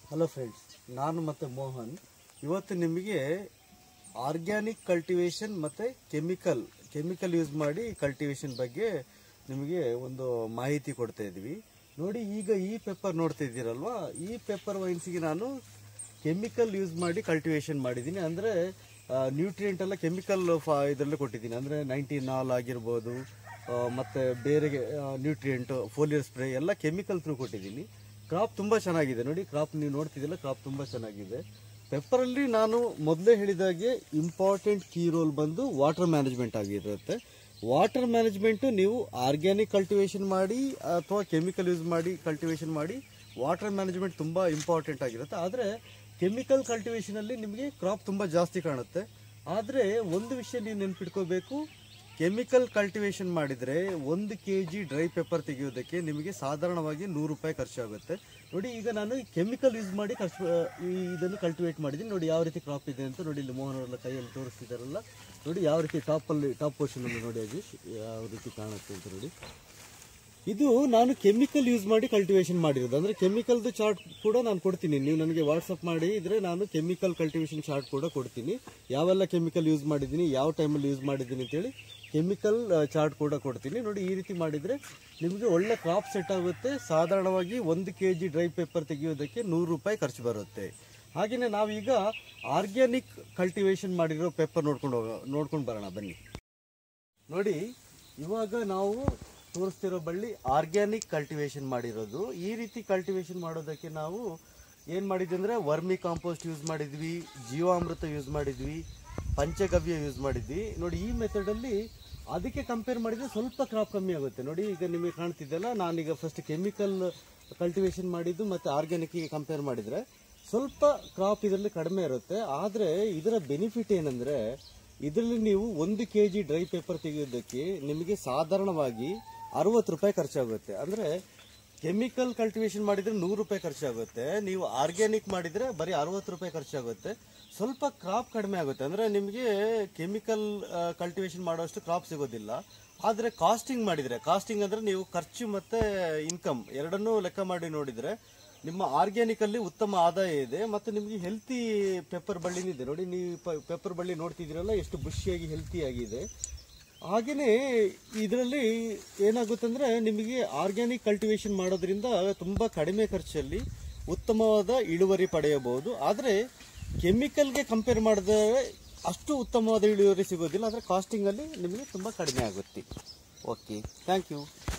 Hello friends, ನಾನು ಮತ್ತು ಮೋಹನ್ ಇವತ್ತು ನಿಮಗೆ ಆರ್ಗ್ಯಾನಿಕ್ ಕಲ್ಟಿವೇಶನ್ ಮತ್ತು ಕೆಮಿಕಲ್ ಯೂಸ್ ಮಾಡಿ ಕಲ್ಟಿವೇಶನ್ ಬಗ್ಗೆ ನಿಮಗೆ ಒಂದು ಮಾಹಿತಿ ಕೊಡ್ತಾ ಇದ್ವಿ. ನೋಡಿ, ಈಗ ಈ ಪೆಪ್ಪರ್ ನೋಡ್ತಾ ಇದ್ದೀರಲ್ವಾ, ಈ ಪೆಪ್ಪರ್ ವೈನ್ಸ್ಗೆ ನಾನು ಕೆಮಿಕಲ್ ಯೂಸ್ ಮಾಡಿ ಕಲ್ಟಿವೇಶನ್ ಮಾಡಿದ್ದೀನಿ. ಅಂದರೆ ನ್ಯೂಟ್ರಿಯೆಂಟ್ ಎಲ್ಲ ಕೆಮಿಕಲ್ ಇದರಲ್ಲೇ ಕೊಟ್ಟಿದ್ದೀನಿ. ಅಂದರೆ 19 ಆಗಿರ್ಬೋದು, ಮತ್ತು ಬೇರೆ ನ್ಯೂಟ್ರಿಯೆಂಟ್, ಫೋಲಿಯರ್ ಸ್ಪ್ರೇ ಎಲ್ಲ ಕೆಮಿಕಲ್ ಥ್ರೂ ಕೊಟ್ಟಿದ್ದೀನಿ. ಕ್ರಾಪ್ ತುಂಬ ಚೆನ್ನಾಗಿದೆ. ನೋಡಿ, ಕ್ರಾಪ್ ನೀವು ನೋಡ್ತಿದ್ದಿಲ್ಲ, ಕ್ರಾಪ್ ತುಂಬ ಚೆನ್ನಾಗಿದೆ. ಪೆಪ್ಪರಲ್ಲಿ ನಾನು ಮೊದಲೇ ಹೇಳಿದಾಗೆ ಇಂಪಾರ್ಟೆಂಟ್ ಕೀ ರೋಲ್ ಬಂದು ವಾಟರ್ ಮ್ಯಾನೇಜ್ಮೆಂಟ್ ಆಗಿರುತ್ತೆ. ವಾಟರ್ ಮ್ಯಾನೇಜ್ಮೆಂಟು ನೀವು ಆರ್ಗ್ಯಾನಿಕ್ ಕಲ್ಟಿವೇಶನ್ ಮಾಡಿ ಅಥವಾ ಕೆಮಿಕಲ್ ಯೂಸ್ ಮಾಡಿ ಕಲ್ಟಿವೇಶನ್ ಮಾಡಿ, ವಾಟರ್ ಮ್ಯಾನೇಜ್ಮೆಂಟ್ ತುಂಬ ಇಂಪಾರ್ಟೆಂಟ್ ಆಗಿರುತ್ತೆ. ಆದರೆ ಕೆಮಿಕಲ್ ಕಲ್ಟಿವೇಶನಲ್ಲಿ ನಿಮಗೆ ಕ್ರಾಪ್ ತುಂಬ ಜಾಸ್ತಿ ಕಾಣುತ್ತೆ. ಆದರೆ ಒಂದು ವಿಷಯ ನೀವು ನೆನ್ಪಿಟ್ಕೋಬೇಕು, ಕೆಮಿಕಲ್ ಕಲ್ಟಿವೇಶನ್ ಮಾಡಿದರೆ 1 kg ಡ್ರೈ ಪೆಪ್ಪರ್ ತೆಗೆಯೋದಕ್ಕೆ ನಿಮಗೆ ಸಾಧಾರಣವಾಗಿ 100 ರೂಪಾಯಿ ಖರ್ಚಾಗುತ್ತೆ. ನೋಡಿ, ಈಗ ನಾನು ಕೆಮಿಕಲ್ ಯೂಸ್ ಮಾಡಿ ಇದನ್ನು ಕಲ್ಟಿವೇಟ್ ಮಾಡಿದ್ದೀನಿ. ನೋಡಿ ಯಾವ ರೀತಿ ಕ್ರಾಪ್ ಇದೆ ಅಂತ. ನೋಡಿ, ಇಲ್ಲಿ ಮೋಹನ್ ಅವರೆಲ್ಲ ಕೈಯಲ್ಲಿ ತೋರಿಸ್ತಿದ್ದಾರಲ್ಲ, ನೋಡಿ ಯಾವ ರೀತಿ ಟಾಪ್ ಪೋರ್ಷನ್ ನೋಡಿ ಅದು ಯಾವ ರೀತಿ ಕಾಣುತ್ತೆ ಅಂತ. ನೋಡಿ, ಇದು ನಾನು ಕೆಮಿಕಲ್ ಯೂಸ್ ಮಾಡಿ ಕಲ್ಟಿವೇಶನ್ ಮಾಡಿರೋದು. ಅಂದರೆ ಕೆಮಿಕಲ್ದು ಚಾರ್ಟ್ ಕೂಡ ನಾನು ಕೊಡ್ತೀನಿ. ನೀವು ನನಗೆ ವಾಟ್ಸಪ್ ಮಾಡಿ ಇದ್ರೆ ನಾನು ಕೆಮಿಕಲ್ ಕಲ್ಟಿವೇಶನ್ ಚಾರ್ಟ್ ಕೂಡ ಕೊಡ್ತೀನಿ. ಯಾವೆಲ್ಲ ಕೆಮಿಕಲ್ ಯೂಸ್ ಮಾಡಿದ್ದೀನಿ, ಯಾವ ಟೈಮಲ್ಲಿ ಯೂಸ್ ಮಾಡಿದ್ದೀನಿ ಅಂತೇಳಿ ಕೆಮಿಕಲ್ ಚಾರ್ಟ್ ಕೂಡ ಕೊಡ್ತೀನಿ. ನೋಡಿ, ಈ ರೀತಿ ಮಾಡಿದರೆ ನಿಮಗೆ ಒಳ್ಳೆ ಕ್ರಾಪ್ ಸೆಟ್ ಆಗುತ್ತೆ. ಸಾಧಾರಣವಾಗಿ 1 kg ಡ್ರೈ ಪೆಪ್ಪರ್ ತೆಗೆಯೋದಕ್ಕೆ 100 ರೂಪಾಯಿ ಖರ್ಚು ಬರುತ್ತೆ. ಹಾಗೆಯೇ ನಾವೀಗ ಆರ್ಗ್ಯಾನಿಕ್ ಕಲ್ಟಿವೇಶನ್ ಮಾಡಿರೋ ಪೆಪ್ಪರ್ ನೋಡ್ಕೊಂಡು ಬರೋಣ ಬನ್ನಿ. ನೋಡಿ, ಇವಾಗ ನಾವು ತೋರಿಸ್ತಿರೋ ಬಳ್ಳಿ ಆರ್ಗ್ಯಾನಿಕ್ ಕಲ್ಟಿವೇಶನ್ ಮಾಡಿರೋದು. ಈ ರೀತಿ ಕಲ್ಟಿವೇಶನ್ ಮಾಡೋದಕ್ಕೆ ನಾವು ಏನು ಮಾಡಿದ್ವಿ ಅಂದರೆ ವರ್ಮಿ ಕಾಂಪೋಸ್ಟ್ ಯೂಸ್ ಮಾಡಿದ್ವಿ, ಜೀವಾಮೃತ ಯೂಸ್ ಮಾಡಿದ್ವಿ, ಪಂಚಗವ್ಯ ಯೂಸ್ ಮಾಡಿದ್ವಿ. ನೋಡಿ, ಈ ಮೆಥಡಲ್ಲಿ ಅದಕ್ಕೆ ಕಂಪೇರ್ ಮಾಡಿದರೆ ಸ್ವಲ್ಪ ಕ್ರಾಪ್ ಕಮ್ಮಿ ಆಗುತ್ತೆ. ನೋಡಿ, ಈಗ ನಿಮಗೆ ಕಾಣ್ತಿದ್ದಲ್ಲ, ನಾನೀಗ ಫಸ್ಟ್ ಕೆಮಿಕಲ್ ಕಲ್ಟಿವೇಶನ್ ಮಾಡಿದ್ದು ಮತ್ತು ಆರ್ಗ್ಯಾನಿಕ್ಗೆ ಕಂಪೇರ್ ಮಾಡಿದರೆ ಸ್ವಲ್ಪ ಕ್ರಾಪ್ ಇದರಲ್ಲಿ ಕಡಿಮೆ ಇರುತ್ತೆ. ಆದರೆ ಇದರ ಬೆನಿಫಿಟ್ ಏನಂದರೆ, ಇದರಲ್ಲಿ ನೀವು 1 kg ಡ್ರೈ ಪೇಪರ್ ತೆಗೆಯೋದಕ್ಕೆ ನಿಮಗೆ ಸಾಧಾರಣವಾಗಿ 60 ರೂಪಾಯಿ ಖರ್ಚಾಗುತ್ತೆ. ಅಂದರೆ ಕೆಮಿಕಲ್ ಕಲ್ಟಿವೇಶನ್ ಮಾಡಿದರೆ 100 ರೂಪಾಯಿ ಖರ್ಚಾಗುತ್ತೆ. ನೀವು ಆರ್ಗ್ಯಾನಿಕ್ ಮಾಡಿದರೆ ಬರೀ 60 ರೂಪಾಯಿ ಖರ್ಚಾಗುತ್ತೆ. ಸ್ವಲ್ಪ ಕ್ರಾಪ್ ಕಡಿಮೆ ಆಗುತ್ತೆ. ಅಂದರೆ ನಿಮಗೆ ಕೆಮಿಕಲ್ ಕಲ್ಟಿವೇಶನ್ ಮಾಡೋಷ್ಟು ಕ್ರಾಪ್ ಸಿಗೋದಿಲ್ಲ. ಆದರೆ ಕಾಸ್ಟಿಂಗ್ ಅಂದರೆ ನೀವು ಖರ್ಚು ಮತ್ತು ಇನ್ಕಮ್ ಎರಡನ್ನೂ ಲೆಕ್ಕ ಮಾಡಿ ನೋಡಿದರೆ ನಿಮ್ಮ ಆರ್ಗ್ಯಾನಿಕಲ್ಲಿ ಉತ್ತಮ ಆದಾಯ ಇದೆ ಮತ್ತು ನಿಮಗೆ ಹೆಲ್ತಿ ಪೆಪ್ಪರ್ ಬಳ್ಳಿನಿದೆ. ನೋಡಿ, ನೀವು ಪೆಪ್ಪರ್ ಬಳ್ಳಿ ನೋಡ್ತಿದ್ದೀರಲ್ಲ, ಎಷ್ಟು ಬುಷಿಯಾಗಿ ಹೆಲ್ತಿ ಆಗಿದೆ. ಹಾಗೆಯೇ ಇದರಲ್ಲಿ ಏನಾಗುತ್ತೆ ಅಂದರೆ, ನಿಮಗೆ ಆರ್ಗ್ಯಾನಿಕ್ ಕಲ್ಟಿವೇಶನ್ ಮಾಡೋದ್ರಿಂದ ತುಂಬ ಕಡಿಮೆ ಖರ್ಚಲ್ಲಿ ಉತ್ತಮವಾದ ಇಳುವರಿ ಪಡೆಯಬಹುದು. ಆದರೆ ಕೆಮಿಕಲ್ಗೆ ಕಂಪೇರ್ ಮಾಡಿದ್ರೆ ಅಷ್ಟು ಉತ್ತಮವಾದ ಇಳುವರಿ ಸಿಗೋದಿಲ್ಲ. ಆದರೆ ಕಾಸ್ಟಿಂಗಲ್ಲಿ ನಿಮಗೆ ತುಂಬ ಕಡಿಮೆ ಆಗುತ್ತೆ. Okay, thank you.